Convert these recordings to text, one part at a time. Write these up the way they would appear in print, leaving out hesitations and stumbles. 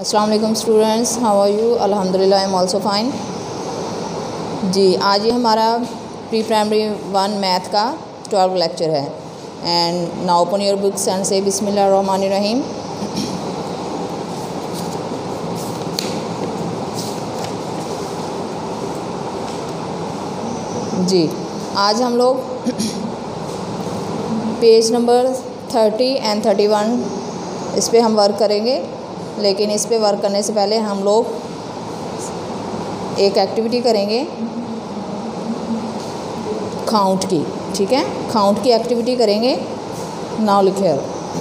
अस्सलाम वालेकुम students, how are you? अल्हम्दुलिल्लाह आई एम ऑल्सो फाइन। जी, आज ये हमारा प्री प्राइमरी 1 मैथ का 12 लेक्चर है। And now open your books and से बिस्मिल्लाहिर्रहमानिर्रहीम। जी, आज हम लोग पेज नंबर 30 एंड 31 इस पे हम वर्क करेंगे। लेकिन इस पे वर्क करने से पहले हम लोग एक एक्टिविटी करेंगे काउंट की। ठीक है, काउंट की एक्टिविटी करेंगे। नाउ लिखिए।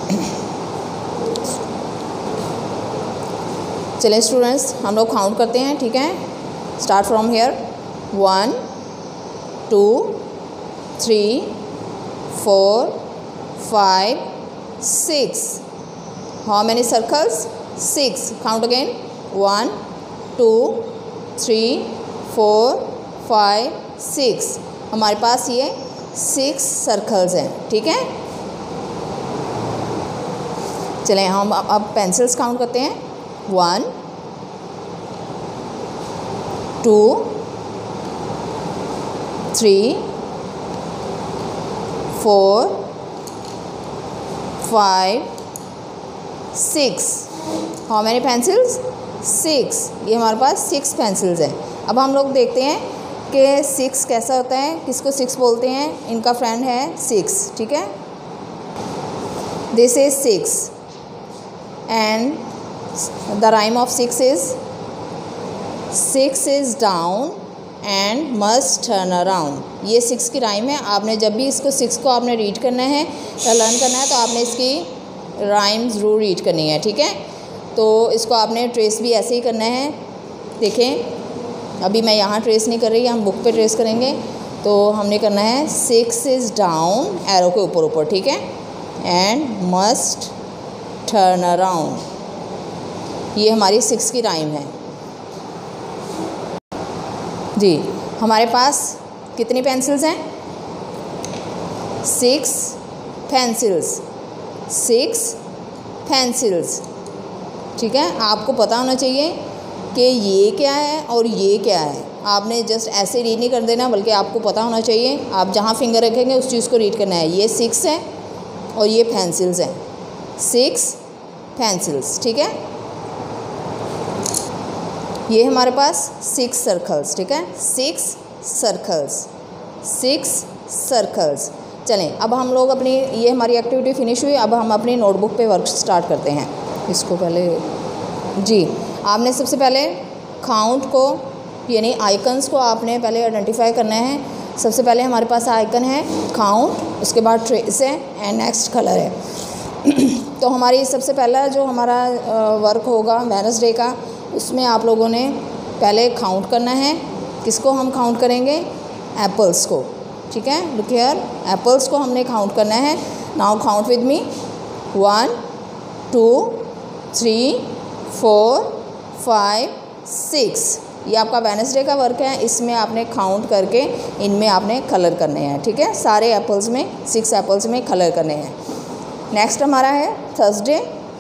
चलिए स्टूडेंट्स, हम लोग काउंट करते हैं। ठीक है, start from here. 1 2 3 4 5 6। How many circles? 6. Count again. 1 2 3 4 5 6। हमारे पास ये 6 सर्कल्स हैं। ठीक है, चलें हम अब पेंसिल्स काउंट करते हैं। 1 2 3 4 5 6। How many pencils? 6। ये हमारे पास 6 पेंसिल्स हैं। अब हम लोग देखते हैं कि 6 कैसा होता है, किसको 6 बोलते हैं। इनका फ्रेंड है 6। ठीक है, this is 6 and the rhyme of 6 is down and must turn around. ये 6 की राइम है। आपने जब भी इसको 6 को आपने रीड करना है या लर्न करना है तो आपने इसकी राइम ज़रूर रीड करनी है। ठीक है, तो इसको आपने ट्रेस भी ऐसे ही करना है। देखें, अभी मैं यहाँ ट्रेस नहीं कर रही, हम बुक पे ट्रेस करेंगे। तो हमने करना है 6 इज़ डाउन, एरो के ऊपर ऊपर। ठीक है, एंड मस्ट टर्न अराउंड। ये हमारी 6 की राइम है। जी, हमारे पास कितनी पेंसिल्स हैं? 6 पेंसिल्स। 6 पेंसिल्स। ठीक है, आपको पता होना चाहिए कि ये क्या है और ये क्या है। आपने जस्ट ऐसे रीड नहीं कर देना, बल्कि आपको पता होना चाहिए। आप जहाँ फिंगर रखेंगे उस चीज़ को रीड करना है। ये 6 है और ये पेंसिल्स हैं। 6 पेंसिल्स। ठीक है, ये हमारे पास 6 सर्कल्स। ठीक है, 6 सर्कल्स। 6 सर्कल्स। चलें, अब हम लोग अपनी ये हमारी एक्टिविटी फिनिश हुई। अब हम अपनी नोटबुक पे वर्क स्टार्ट करते हैं। इसको पहले जी, आपने सबसे पहले काउंट को यानी आइकन्स को आपने पहले आइडेंटिफाई करना है। सबसे पहले हमारे पास आइकन है काउंट, उसके बाद ट्रेस है एंड नेक्स्ट कलर है। तो हमारी सबसे पहला जो हमारा वर्क होगा वेडनेसडे का, उसमें आप लोगों ने पहले काउंट करना है। किसको हम काउंट करेंगे? एप्पल्स को। ठीक है, लुक हियर, एप्पल्स को हमने काउंट करना है। Now count with me. 1 2 3 4 5 6। ये आपका वेडनेसडे का वर्क है। इसमें आपने काउंट करके इनमें आपने कलर करने हैं। ठीक है, सारे एप्पल्स में 6 एप्पल्स में कलर करने हैं। नेक्स्ट हमारा है थर्सडे।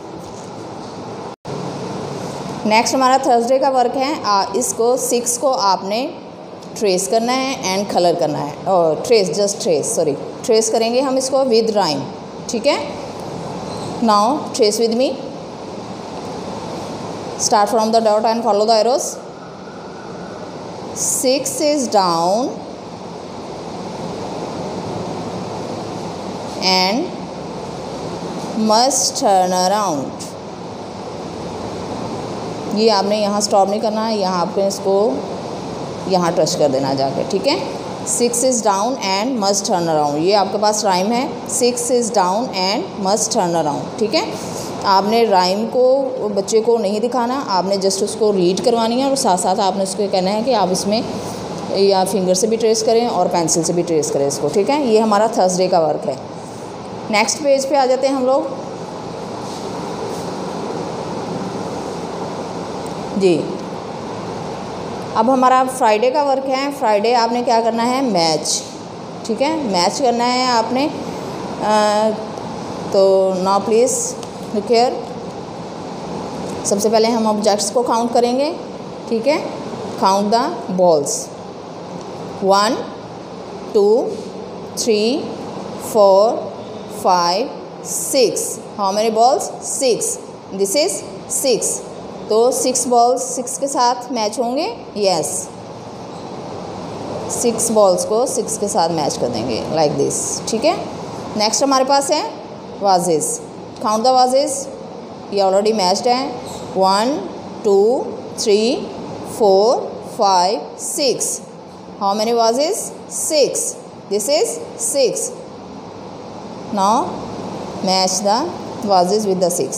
नेक्स्ट हमारा थर्सडे का वर्क है। इसको 6 को आपने ट्रेस करना है एंड कलर करना है। और ट्रेस करेंगे हम इसको विद राइम। ठीक है, now trace with me. Start from the dot and follow the arrows. 6 is down and must turn around. ये आपने यहाँ स्टॉप नहीं करना है, यहाँ आपने इसको यहाँ टच कर देना जाके। ठीक है, 6 is down and must turn around। ये आपके पास राइम है, 6 is down and must turn around। ठीक है, आपने राइम को बच्चे को नहीं दिखाना, आपने जस्ट उसको रीड करवानी है और साथ साथ आपने उसको कहना है कि आप इसमें या फिंगर से भी ट्रेस करें और पेंसिल से भी ट्रेस करें इसको। ठीक है, ये हमारा थर्सडे का वर्क है। नेक्स्ट पेज पे आ जाते हैं हम लोग। जी, अब हमारा फ्राइडे का वर्क है। फ्राइडे आपने क्या करना है? मैच। ठीक है, मैच करना है आपने। तो नाउ प्लीज़ look here, सबसे पहले हम ऑब्जेक्ट्स को काउंट करेंगे, ठीक है। Count the balls, 1 2 3 4 5 6। How many balls? 6। This is 6। तो 6 बॉल्स 6 के साथ मैच होंगे, यस। 6 बॉल्स को 6 के साथ मैच कर देंगे लाइक दिस, ठीक है। नेक्स्ट हमारे पास है वाजेस। काउंट द वाजेस, ये ऑलरेडी मैच्ड है। 1 2 3 4 5 6। How many vases? 6। This is 6। Now match the vases with the 6.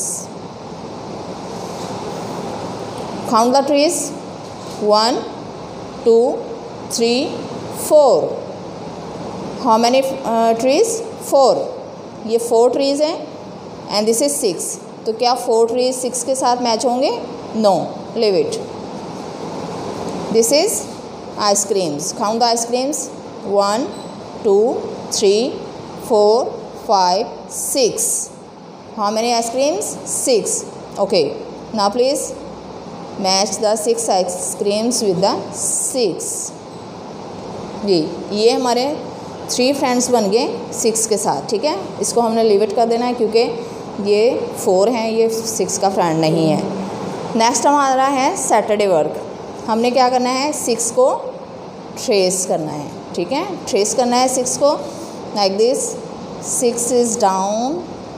Count the trees, 1 2 3 4. How many trees? 4. ये 4 trees हैं and this is 6. तो क्या 4 trees 6 के साथ मैच होंगे? No, leave it. This is ice creams. Count the ice creams, 1 2 3 4 5 6. How many ice creams? 6. Okay. Now please match the 6 ice creams with the 6. जी, ये हमारे 3 friends बन गए 6 के साथ, ठीक है। इसको हमने लीव इट कर देना है क्योंकि ये 4 हैं, ये 6 का फ्रेंड नहीं है। नेक्स्ट हमारा है सैटरडे वर्क। हमने क्या करना है? 6 को ट्रेस करना है, ठीक है। ट्रेस करना है 6 को like this. 6 is down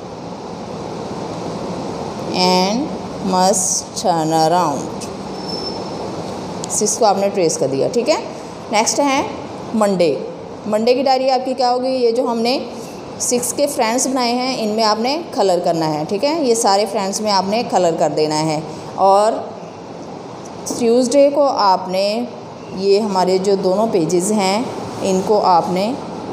and must turn around. 6 को आपने ट्रेस कर दिया, ठीक है। नेक्स्ट है मंडे। मंडे की डायरी आपकी क्या होगी? ये जो हमने 6 के फ्रेंड्स बनाए हैं इनमें आपने कलर करना है, ठीक है। ये सारे फ्रेंड्स में आपने कलर कर देना है। और ट्यूसडे को आपने ये हमारे जो दोनों पेजेस हैं इनको आपने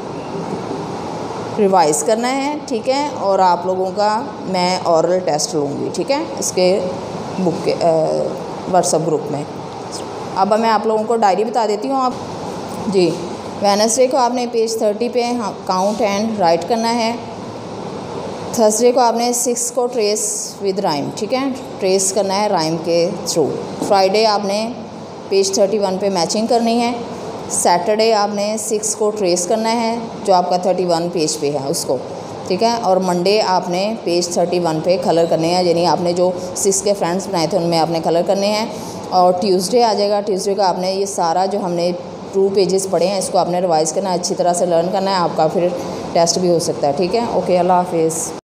रिवाइज़ करना है, ठीक है। और आप लोगों का मैं ऑरल टेस्ट लूँगी, ठीक है, इसके बुक के व्हाट्सएप ग्रुप में। अब मैं आप लोगों को डायरी बता देती हूँ। आप जी, वेडनेसडे को आपने पेज 30 पे काउंट एंड राइट करना है। थर्सडे को आपने 6 को ट्रेस विद राइम, ठीक है, ट्रेस करना है राइम के थ्रू। फ्राइडे आपने पेज 31 पे मैचिंग करनी है। सैटरडे आपने 6 को ट्रेस करना है जो आपका 31 पेज पे है उसको, ठीक है। और मंडे आपने पेज 31 पे कलर करने हैं, यानी आपने जो 6 के फ्रेंड्स बनाए थे उनमें आपने कलर करने हैं। और ट्यूसडे आ जाएगा, ट्यूसडे का आपने ये सारा जो हमने 2 पेजेस पढ़े हैं इसको आपने रिवाइज़ करना है, अच्छी तरह से लर्न करना है। आपका फिर टेस्ट भी हो सकता है, ठीक है। ओके, अल्लाह हाफिज़।